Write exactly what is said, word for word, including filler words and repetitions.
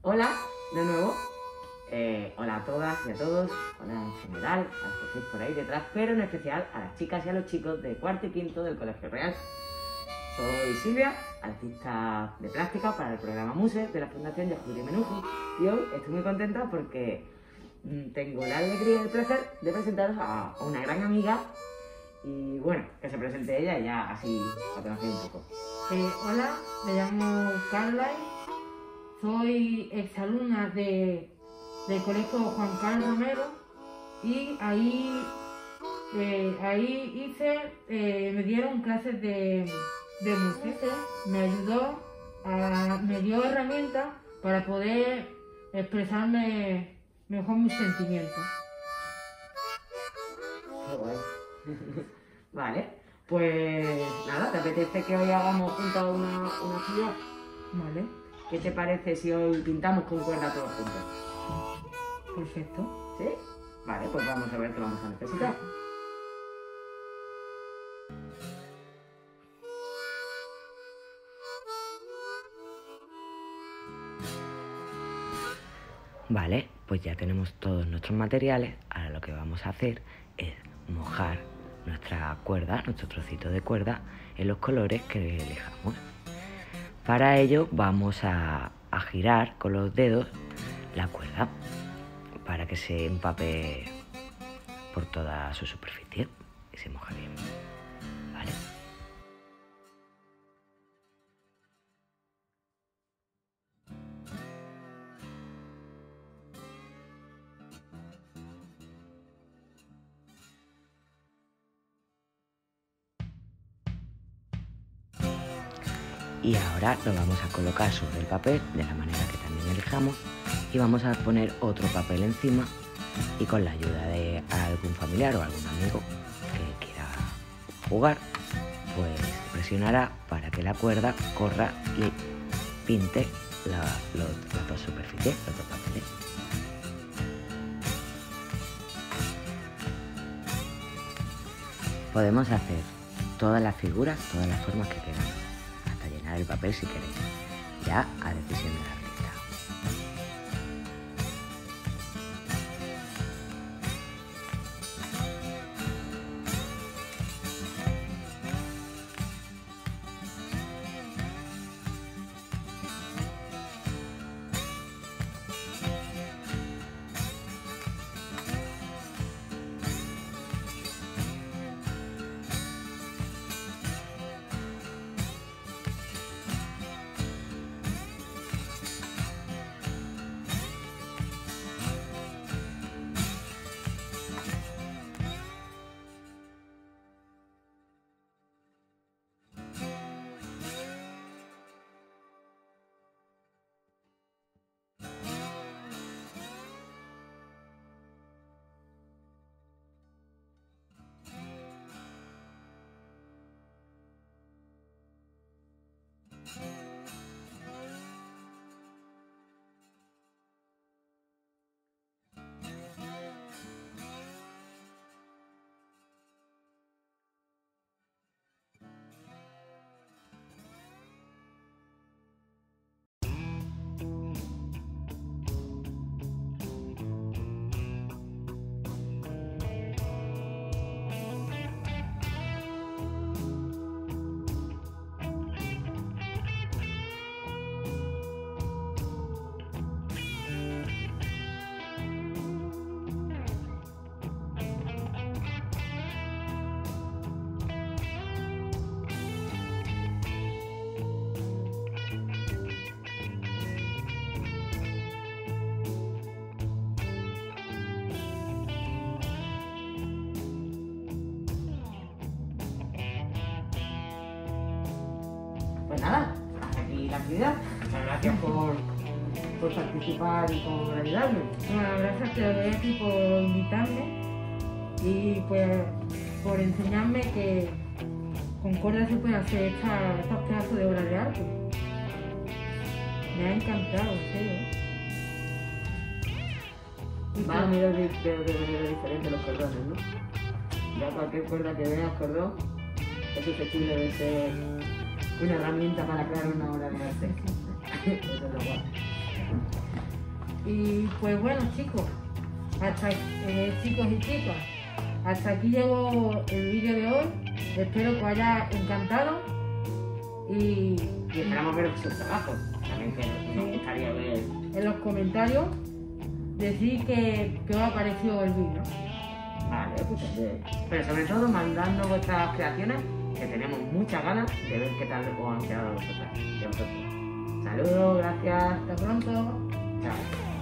Hola, de nuevo. Eh, hola a todas y a todos, hola en general, a los que estéis por ahí detrás, pero en especial a las chicas y a los chicos de cuarto y quinto del Colegio Real. Soy Silvia, artista de plástica para el programa Muse de la Fundación Yajuri Menuji, y hoy estoy muy contenta porque mmm, tengo la alegría y el placer de presentaros a una gran amiga y bueno, que se presente ella y ya así la conocéis un poco. Eh, hola, me llamo Carla, soy exalumna de, del Colegio Juan Carlos Romero y ahí, eh, ahí hice, eh, me dieron clases de, de música, me ayudó, a, me dio herramientas para poder expresarme mejor mis sentimientos. Qué guay. Vale, pues nada, ¿te apetece que hoy hagamos juntos una, una actividad? Vale. ¿Qué te parece si hoy pintamos con cuerda todos juntos? Perfecto. ¿Sí? Vale, pues vamos a ver qué vamos a necesitar. Vale, pues ya tenemos todos nuestros materiales. Ahora lo que vamos a hacer es mojar nuestra cuerda, nuestro trocito de cuerda, en los colores que elijamos. Para ello vamos a, a girar con los dedos la cuerda para que se empape por toda su superficie y se moje bien. ¿Vale? Y ahora lo vamos a colocar sobre el papel de la manera que también elijamos y vamos a poner otro papel encima y con la ayuda de algún familiar o algún amigo que quiera jugar, pues presionará para que la cuerda corra y pinte la, los, las dos superficies, los dos papeles. Podemos hacer todas las figuras, todas las formas que queramos, hasta llenar el papel si queréis, ya a decisión de la artista. Pues nada, hasta aquí la actividad. Muchas gracias por, por participar y por ayudarme. Bueno, gracias a ti por invitarme y pues por enseñarme que con cuerda se pueden hacer esta, estos pedazos de obras de arte. Me ha encantado, en serio. Van a mirar de, de, de manera diferente los cordones, ¿no? Ya cualquier cuerda que veas, cordón, es susceptible de ser una herramienta para crear una obra de arte. Eso es lo guay. Y pues bueno, chicos, hasta eh, chicos y chicas, hasta aquí llegó el vídeo de hoy. Espero que os haya encantado y, Y esperamos ver sus trabajos. También que nos gustaría ver. en los comentarios decir que, que os ha parecido el vídeo. Vale, pues también. Pero sobre todo mandando vuestras creaciones, que tenemos muchas ganas de ver qué tal os han quedado a vosotras y a vosotros. Saludos, gracias. Hasta pronto. Chao.